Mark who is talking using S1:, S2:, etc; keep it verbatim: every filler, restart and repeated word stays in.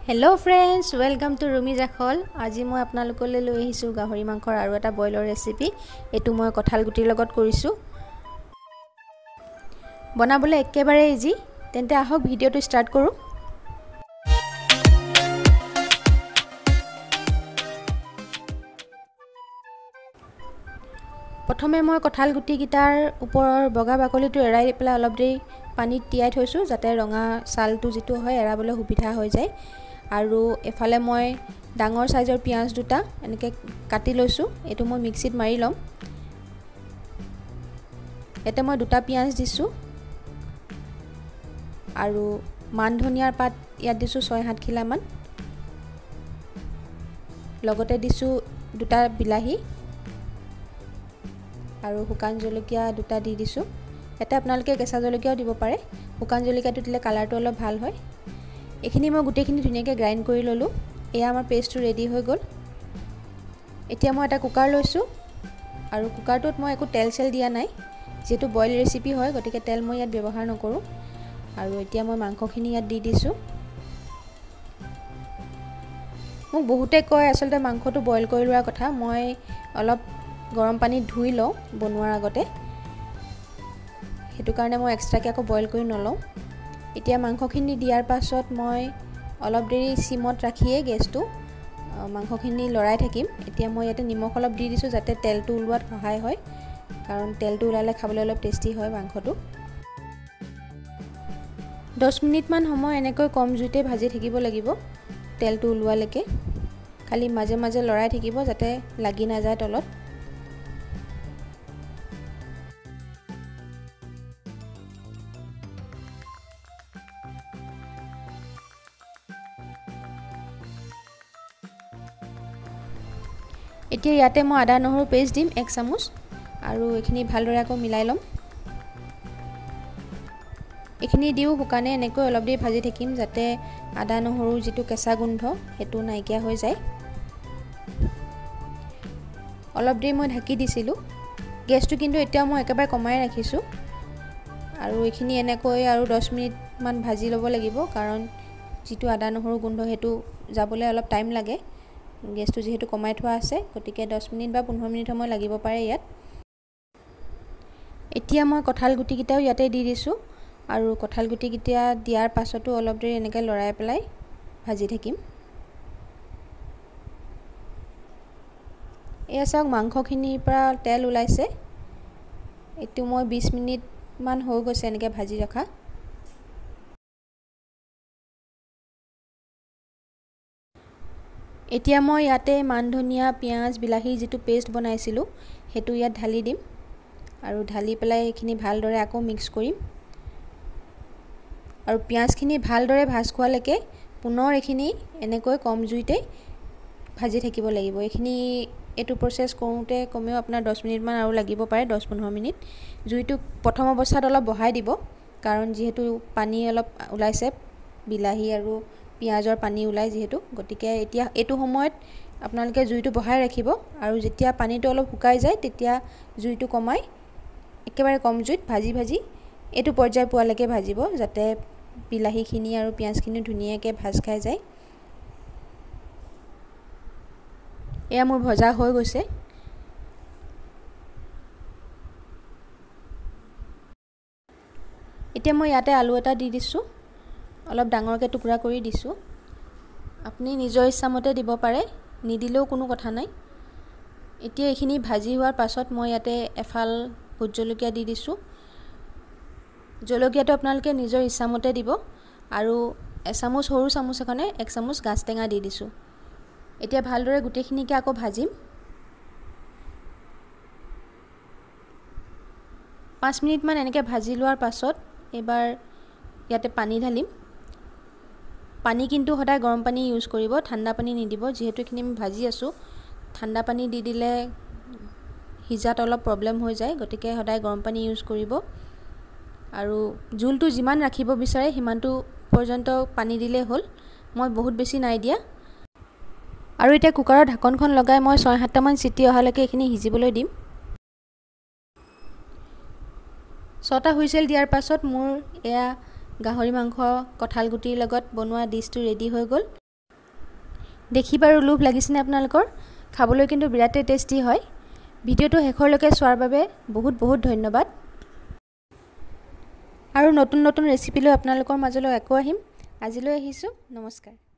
S1: Hello friends, welcome to Rumi Jakhal. आज मैं आपनालोकले লৈ আহিছো গাহৰি মাংসৰ আৰু এটা বইলৰ ৰেচিপি। এটো মই কঁঠাল গুটিৰ লগত কৰিছো। বনাবলৈ একেবাৰে ইজি। তেন্তে আহক ভিডিওটো ষ্টাৰ্ট কৰো। প্ৰথমে মই কঁঠাল গুটি গিটাৰ ওপৰৰ বগা বাকলিটো এৰাই পেলাই অলপ দেৰি পানীত তিয়াই থৈছো যাতে ৰঙা ছালটো যেটো হয় এৰাবলৈ সুবিধা হৈ যায়। আৰু এফালে মই ডাঙৰ সাইজৰ পিয়াজ দুটা এনেকে কাটি লৈছো। এটো মই মিক্সিত মাৰি লম। এতে মই দুটা পিয়াজ দিছো আৰু মান ধনিয়াৰ পাত ইয়াত দিছো ছয় সাত খিলা মান। লগতে দিছো দুটা বিলাহী আৰু শুকান জলকীয়া দুটা দি দিছো। এটা আপোনালোকে কেঁচা জলকীয়াও দিব পাৰে। শুকান জলকীয়াটো দিলে কালাৰটো অলপ ভাল হয়। এখিনি মই গুটেখিনি ধুনিয়াকৈ গ্ৰাইন্ড কৰি ললো। এয়া আমাৰ পেষ্টটো ৰেডি হৈ গল। এতিয়া মই এটা কুকাৰ লৈছো আৰু কুকাৰটোত মই একো তেল চেল দিয়া নাই যেটো বইল ৰেচিপি হয়, গতিকে তেল মই ইয়াত ব্যৱহাৰ নকৰো। আৰু এতিয়া মই মাংসখিনি ইয়াত দি দিছো। মোক বহুতে কয় আসলতে মাংসটো বইল কৰি লোৱাৰ কথা। মই অলপ গৰম পানীত ধুই লওঁ বনোৱাৰ আগতে। হেতু কাৰণে মই এক্সট্ৰাকে আকৌ বইল কৰি নলওঁ। এতিয়া মাংসখিনি দিয়াৰ পাছত মই অলপ দেৰি সিমত ৰাখিয়ে গেছটো মাংসখিনি লৰাই থাকিম। এতিয়া মই ইয়াতে নিমখ অলপ দি দিছো যাতে তেলটো উলোৱাত সহায় হয়, কাৰণ তেলটো উলালে খাবলৈ অলপ টেষ্টি হয় মাংসটো। দহ মিনিট মান সময় এনেকৈ কম জুইতে ভাজি থাকিব লাগিব তেলটো উলোৱালৈকে। খালি মাজে মাজে লৰাই থাকিব যাতে লাগি না যায় তলত। এতিয়া ইয়াতে মই আদা নহৰু পেষ্ট দিম এক চামুচ আৰু এখিনি ভালদৰে আকৌ মিলাই লম। এখিনি দিও শুকানে এনেকৈ অলপ দেৰি ভাজি থাকিম যাতে আদা নহৰু যেটো কেঁচা গোন্ধ হেতু নাইকিয়া হৈ যায়। অলপ দেৰি মই ঢাকি দিছিলো। গেছটো কিন্তু এতিয়া মই একেবাৰে কমাই ৰাখিছো। আৰু এখিনি এনেকৈ আৰু দহ মিনিট মান ভাজি লব লাগিব, কাৰণ যেটো আদা নহৰু গোন্ধ হেতু যাবলৈ অলপ টাইম লাগে। গেছটো যেহেতু কমাই থোৱা আছে, গতিকে দহ মিনিট বা পোন্ধৰ মিনিট সময় লাগিব পাৰে ইয়াত। এতিয়া মই কঁঠাল গুটি গিটাও ইয়াতে দি দিছো আৰু কঁঠাল গুটি গিটা দিয়াৰ পাছতো অলপ দেৰি এনেকৈ লৰাই পেলাই ভাজি থাকিম। এয়া চাওক মাংসখিনিৰ পৰা তেল ওলাইছে। এটো মই বিশ মিনিট মান হৈ গৈছে এনেকৈ ভাজি ৰখা। এতিয়া মই ইয়াতে মান ধনিয়া পিয়াজ বিলাহী যেটো পেষ্ট বনাইছিলো হেতু ইয়াত ঢালি দিম আৰু ঢালি পেলাই এখিনি ভালদৰে আকৌ মিক্স কৰিম। আৰু পিয়াজখিনি ভালদৰে ভাজ খোৱালৈকে পুনৰ এখিনি এনেকৈ কম জুইতে ভাজি থাকিব লাগিব। এখিনি এটো প্ৰসেস কৰোতে কমেও আপোনাৰ দহ মিনিট মান আৰু লাগিব পাৰে, দহ পোন্ধৰ মিনিট। জুইটো প্ৰথম অৱস্থাত অলপ বঢ়াই দিব, কাৰণ যেহেতু পানী অলপ ওলাইছে বিলাহী আৰু পিয়াজৰ পানী ওলাই যেহেতু, গতিকে এতিয়া এটো সময়ত আপোনালোকে জুইটো বঢ়াই ৰাখিব আৰু যেতিয়া পানীটো অলপ শুকাই যায় তেতিয়া জুইটো কমাই একেবাৰে কম জুইত ভাজি ভাজি এটো পৰ্যায় পোৱালৈকে ভাজিব যাতে বিলাহীখিনি আৰু পিয়াজখিনি ধুনীয়াকৈ ভাজ খাই যায়। এয়া মোৰ ভজা হৈ গৈছে। এতিয়া মই ইয়াতে আলু এটা দি দিছো। অলপ ডাঙৰকৈ টুকুৰা কৰি দিছো। আপুনি নিজৰ ইচ্ছামতে দিব পাৰে, নিদিলেও কোনো কথা নাই। এতিয়া এখিনি ভাজি হোৱাৰ পাছত মই ইয়াতে এফাল ভোট জলকীয়া দি দিছো। জলকীয়াটো আপোনালোকে নিজৰ ইচ্ছামতে দিব আৰু এচামুচ সৰু চামুচ এখনে এক চামুচ গাজ টেঙা দি দিছো। এতিয়া ভালদৰে গুটেখিনিকে আকৌ ভাজিম। পাঁচ মিনিট মান এনেকৈ ভাজি লোৱাৰ পাছত এবাৰ ইয়াতে পানী ঢালিম। পানী কিন্তু সদায় গৰম পানী ইউজ কৰিব, ঠাণ্ডা পানী নিদিব, যেহেতু এখিনি আমি ভাজি আছো। ঠাণ্ডা পানী দি দিলে হিজাত অলপ প্ৰবলেম হৈ যায়, গতিকে সদায় গৰম পানী ইউজ কৰিব। আৰু জুলটো যিমান ৰাখিব বিচাৰে সিমানটো পৰ্যন্ত পানী দিলে হ'ল। মই বহুত বেছি নাই দিয়া। আৰু এতিয়া কুকাৰৰ ঢাকনখন লগাই মই ছয় সাতটা মান চিটি অহালৈকে এখিনি সিজিবলৈ দিম। ছটা হুইসেল দিয়াৰ পাছত মোৰ এয়া গাহৰি মাংস কঁঠাল গুটিৰ লগত বনোৱা ডিশটো ৰেডি হৈ গ'ল। দেখি বাৰু লোভ লাগিছেনে আপোনালোকৰ? খাবলৈ কিন্তু বিৰাটেই টেষ্টি হয়। ভিডিঅ'টো শেষলৈকে চোৱাৰ বাবে বহুত বহুত ধন্যবাদ। আৰু নতুন নতুন ৰেচিপি লৈ আপোনালোকৰ মাজলৈ আকৌ আহিম। আজিলৈ আহিছোঁ, নমস্কাৰ।